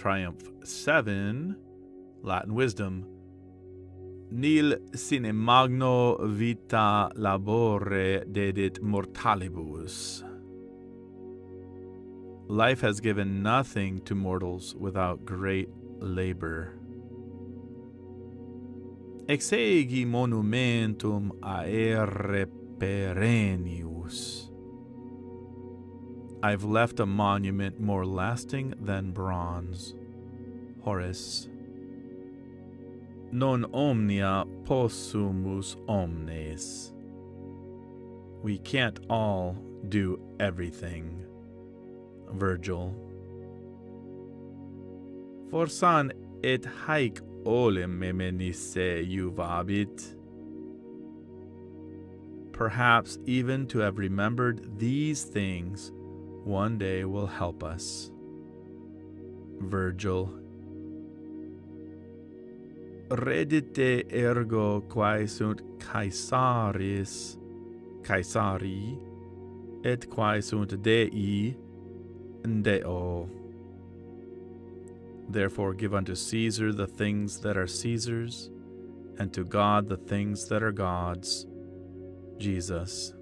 Triumph 7, Latin Wisdom. Nil sine magno vita labore dedit mortalibus. Life has given nothing to mortals without great labor. Exegi monumentum aere perennius. I've left a monument more lasting than bronze. Horace. Non omnia possumus omnes. We can't all do everything. Virgil. Forsan et haec olim memenisse juvabit. Perhaps even to have remembered these things one day will help us. Virgil. Redite ergo quae sunt Caesaris, Caesari, et quae sunt Dei, Deo. Therefore give unto Caesar the things that are Caesar's, and to God the things that are God's. Jesus.